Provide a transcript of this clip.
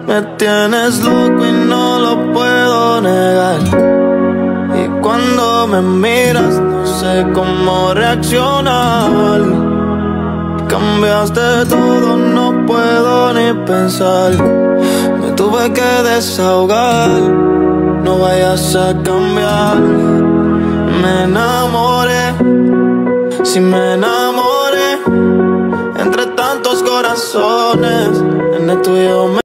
Me tienes loco y no lo puedo negar. Y cuando me miras no sé cómo reaccionar. Cambiaste todo, no puedo ni pensar. Me tuve que desahogar, no vayas a cambiar. Me enamoré, sí me enamoré. Entre tantos corazones, en el tuyo me